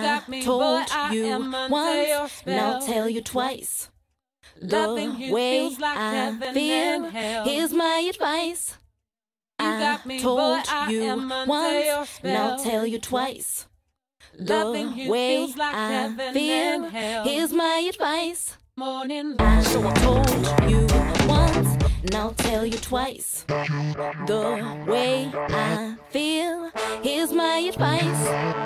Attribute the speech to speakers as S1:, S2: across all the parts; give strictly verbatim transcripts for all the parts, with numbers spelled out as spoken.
S1: I told you once, and I'll tell you twice. The way I feel, here's my advice. I told you once, and I'll tell you twice. The way I feel, here's my advice. I told you once, and I'll tell you twice. The way I feel, here's my advice.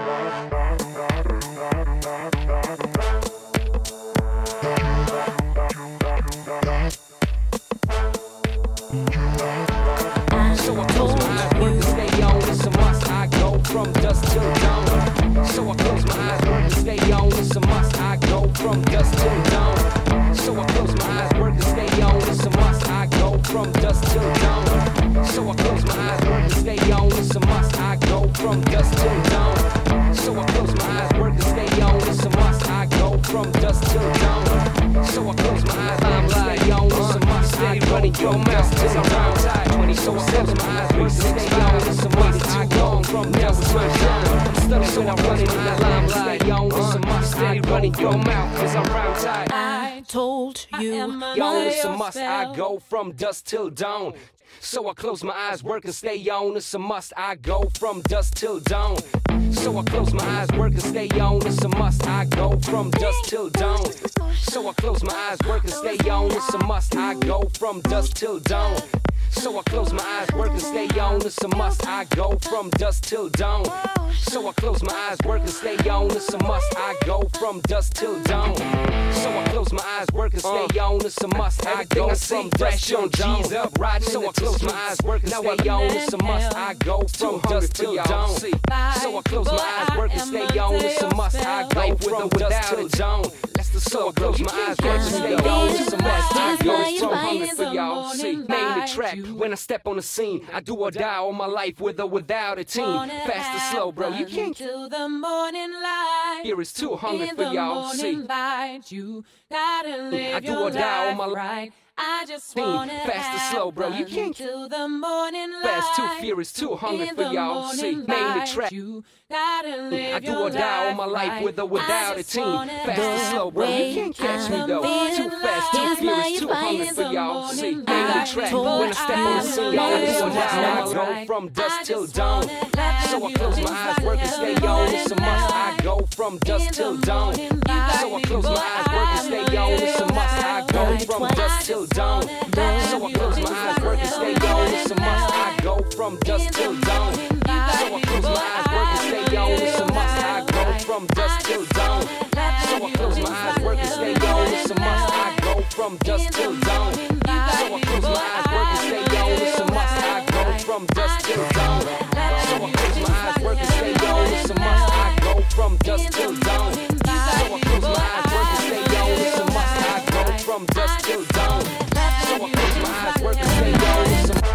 S2: So I close my eyes, work to stay on. It's a must, I go from dusk till dawn. So I close my eyes, work to stay on. It's a must, I go from dusk till dawn. So I close my eyes, work to stay on. It's a must, I go from dusk till dawn. So I close my eyes, work to stay on. It's a must, I go from dusk till dawn. So I close my eyes, work to stay on. It's a must, I go from dusk till dawn. So I close my eyes, I'm stay on. It's a must, I go running your mouth till I'm round tight. twenty-four seven, my eyes work to stay on. It's a must, I go from dusk till dawn. I'm studying, so I'm running in the limelight. Stay on. It's a must, stay running your mouth, cause I'm round tight.
S1: I told you
S2: Yo, it's a must, I go from dusk till dawn. So I close my eyes, work and stay on. It's a must, I go from dusk till dawn. So I close my eyes, work and stay on. It's a must, I go from dusk till dawn. So I close my eyes, work and stay on. It's a must, I go from dusk till dawn. So I close my eyes, work and stay on. It's a must, I go from dusk till dawn. So I close my eyes, work and stay on. It's a must, I go from dusk till dawn. So I close my eyes, work and stay on. It's a must, I go from dusk till dawn. So I close my eyes, work and stay on. It's a must, I go from dusk till dawn. So I close my eyes, work and stay on. It's a must, I go from dusk till dawn. So I close my eyes, work and stay on. It's a must, I go so hungry for y'all. See, name the track. When I step on the scene, I do or die all my life with or without a team. Fast or slow, bro, you can't.
S1: till the morning light.
S2: Here is too hungry for y'all. See,
S1: light, you gotta live
S2: I do or die all my life.
S1: Right. I just wanna
S2: fast or slow, bro, you can't.
S1: till the morning light.
S2: Fast, too furious, too hungry for y'all. See, name the track.
S1: You gotta live
S2: I do or die all my life with or without a team. Fast or slow, bro, you can't catch me though. Too fast, too furious, too hungry for y'all. See, name the track. When I step on the scene, I do or die, I go from dusk till dawn. So I close my eyes, work and stay on. It's a must, I go from dusk till dawn. So I close my eyes, work and stay on. It's a must, I go from dusk till dawn. So I close my eyes, work and stay on. It's a must, I go from dusk till dawn. So I close my eyes, work and stay on. It's a must, I go from dusk till dawn. So I close my eyes, work and stay on. It's a must, I go from dusk till dawn. So I close my eyes, work and stay on. It's a must, I go from dusk till dawn. So I close my eyes, work and stay on. It's a must, I go from dusk till dawn. So I close my eyes, work and stay on. It's a must, I go from dusk till dawn. So I close my eyes, work and stay on. It's a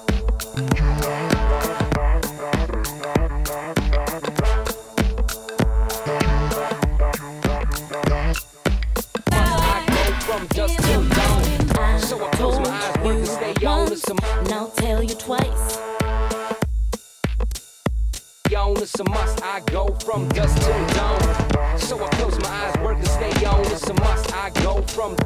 S2: from dusk till dawn. So I close my eyes, work and stay on. It's a
S1: and I'll tell you twice.
S2: on, it's a must, I go from dusk till dawn. So I close my eyes, work and stay on. It's a must, I go from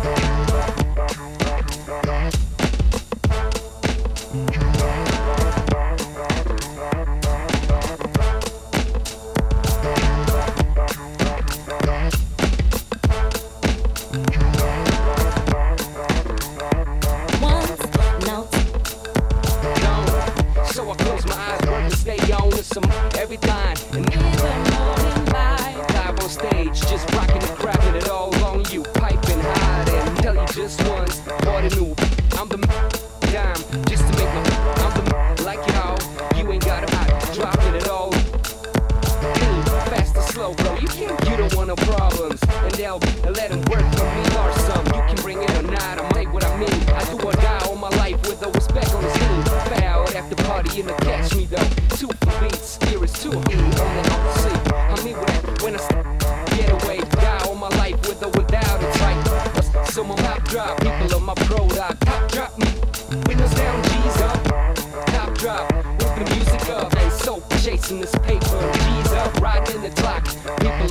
S2: So I close my eyes, work and stay on. It's some every line and live on stage, just rocking and cracking it all on you, piping hard and tell you just once what a new. I'm the dime just to make my. I'm the like y'all. You ain't got a hot, dropping it all. Clean, fast or slow, bro. You can't. You don't want no problems, and they'll let them work for me or some. You can bring it or not. I'm like what I mean. I do or die all my life with the respect on the scene. Foul after party in the catch me though. Two for beats, here is two. I'm the opposite. I mean when I get away, die all my life with or without it tight. So my mouth drop, people on my product. Top drop me, windows down, G's up. Top drop, with the music up. And so chasing this paper, G's up, riding the clock. People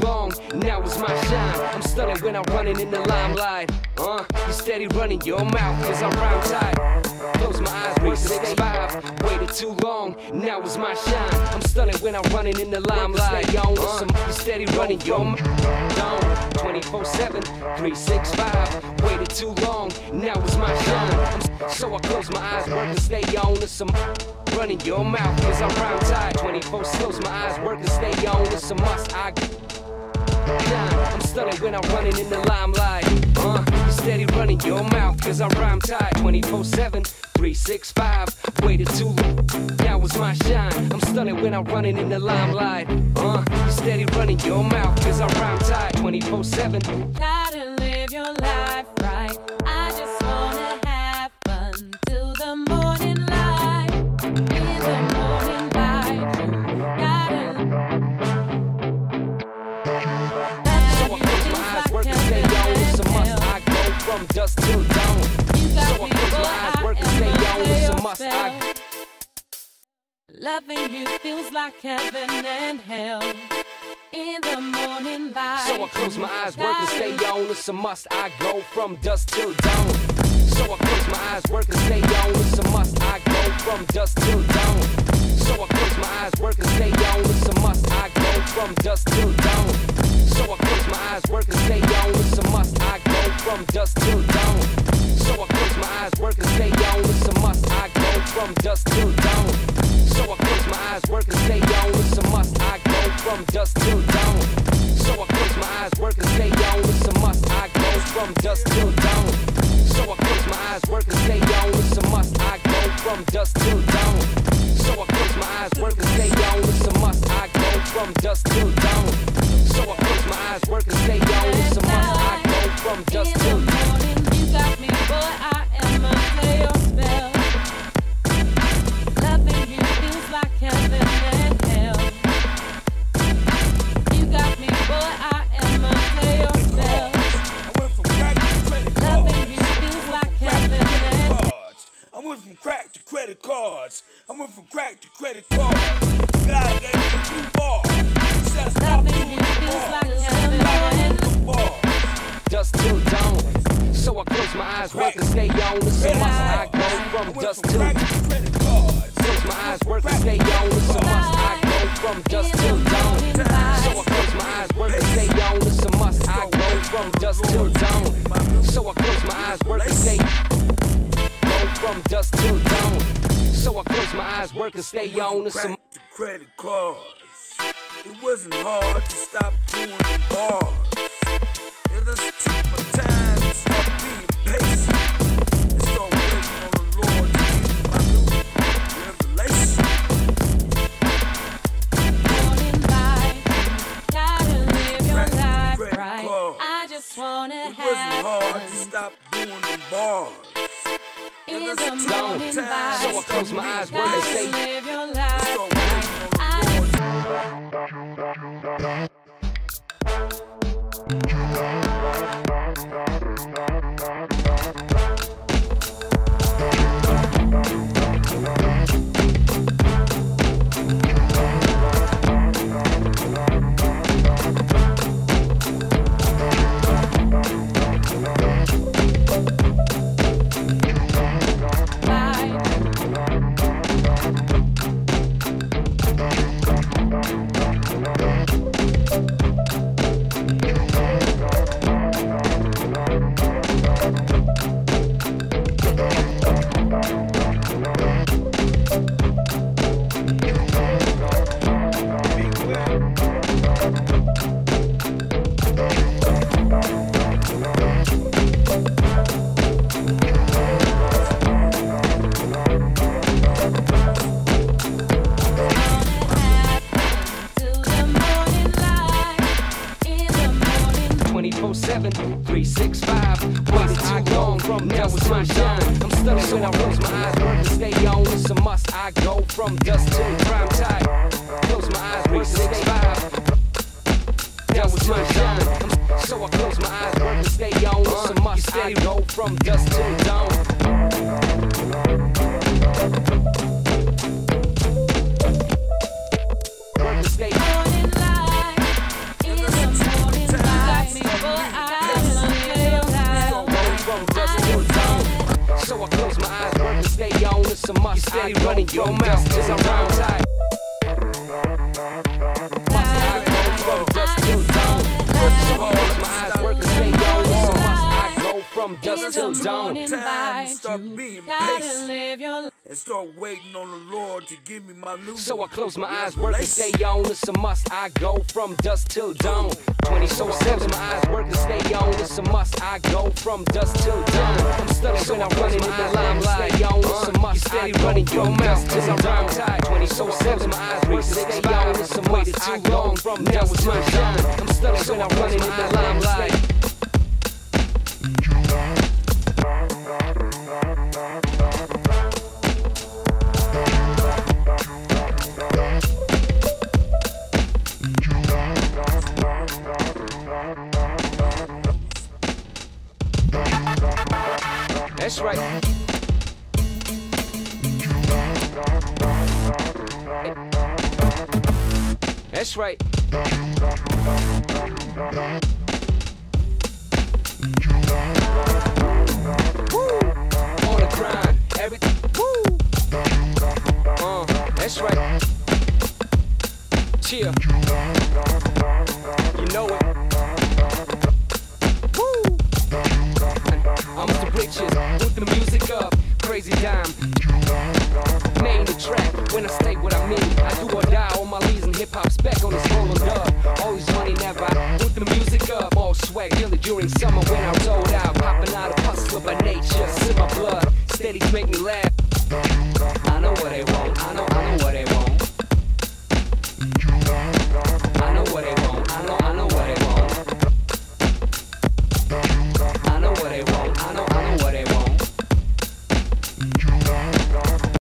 S2: long, now it's my shine. I'm stunning when I'm running in the limelight. Uh, you steady running your mouth, cause I'm rhyme tight. Close my eyes, three six five. Waited too long, now it's my shine. I'm stunning when I'm running in the limelight. Uh, you steady running your mouth. twenty-four seven, three six five. Waited too long, now it's my shine. I'm, so I close my eyes, work and stay on to some running your mouth, cause I'm rhyme tight. twenty-four, close my eyes, work and stay on, it's a must. I Nah, I'm stunning when I'm running in the limelight. Uh, you steady running your mouth, cause I'm rhyme tight. twenty-four seven, three six five. Waited too long, now it's my shine. I'm stunning when I'm running in the limelight. Uh, you steady running your mouth, cause I'm rhyme tight. twenty-four seven.
S1: Gotta live your life right. I just wanna have fun till the morning light. In the morning light, gotta.
S2: So I close my eyes, work and stay on. It's a must. I go from dusk till dawn. So I close my eyes, work and stay on. It's a must. I
S1: Loving you feels like heaven and hell. In the morning light.
S2: So I close my eyes, work and stay on. It's a must. I go from dusk till dawn. So I close my eyes, work and stay on. It's a must. I go from dusk till dawn. So I close my eyes, work and stay on. It's a must. I go from dusk till dawn. So I close my eyes, work and stay on. It's a must. I go from dusk till dawn. So I close my eyes, work and stay on. It's a must. I go from dusk till dawn. So I close my eyes, work and stay on. It's a must. I go from dusk till dawn. So I close my eyes, work and stay on. It's a must. I go from dusk till dawn. So I close my eyes, work and stay on. It's a must. I go from dusk till dawn. So I close my eyes, work and stay on. It's a must. I go from dusk till dawn. So I close my eyes, work and stay on. It's a must. I go from dusk till dawn.
S1: You got me, boy, I am under your spell. Loving you feels like heaven and hell. You got me, boy, I am under your spell. Loving you feels like heaven and hell.
S3: I went from crack to credit cards. I went from crack to credit cards. God gave me two bars.
S1: Loving you feels like heaven and hell.
S2: Dusk till dawn. So I close my eyes, work and stay on. It's a must. I go from dusk till dawn. Close my eyes, work and stay on. It's a must. I go from dusk till dawn. So I close my eyes, work and stay on. It's a must. I go from dusk till dawn. So I close my eyes, work and stay go from dusk till dawn. So I close my eyes, work and stay on. It's a
S3: credit cards. It wasn't hard to stop doing the bars. It just took my time to stop being patient and start waiting on the Lord to give me my new revelation.
S1: Morning light, gotta live your life
S3: Credit
S1: right.
S3: cards.
S1: I just wanna
S3: It wasn't
S1: have
S3: hard
S1: fun
S3: to stop doing the bars.
S1: in
S3: It
S1: the
S3: just took
S1: morning
S3: my time
S1: light.
S2: So I close my eyes, work and
S1: Gotta
S2: stay.
S1: live your
S3: to
S1: life
S3: start
S1: right.
S3: waiting on the
S1: I
S3: Lord.
S2: twenty-four seven, three six five. Waited too long, now it's my shine. I'm stunning, so I close my eyes, work and stay on. It's a must. I go from dusk till prime time. Close my eyes, three six five. Now it's my shine. I'm, so I close my eyes, work and stay on. It's a must. I go from dusk till dawn. Work and stay on.
S1: morning light in the
S2: From dusk till dawn. So I close my eyes, work and stay on. It's a must. You steady running your mouth till I'm round tight. From dusk till dawn. So I close my eyes, work and stay on. It's a must. I go from dusk till dawn.
S3: Time to start being patient and start waiting on the Lord to give me my new.
S2: So I close my eyes, work and stay on. It's a must. I go from dusk till dawn. twenty-four seven, my eyes work and stay on. It's a must. I go from dusk till dawn. I'm studying when I'm running in the limelight. Stay on. It's a must. I running your mouth till I'm round tight. twenty-four seven, my eyes work and stay on. It's a must. I go from dusk till dawn. I'm studying when I'm running in the limelight. That's right. That's right. Woo! On the grind, everything. Woo! Uh, that's right. Chill. You know it. Woo! I'm with the riches, with the music up, crazy dime. Name the track, when I state what I mean. I do or die, on my leads and hip-hop spec on this rolling dub. Always money, never out, with the music up. All swag, really during summer when I rolled out. Popping out a hustler by nature, it's in my blood. Steadies make me laugh. I know what they want, I know, I know what they want. I know what they want, I know, I know what they want.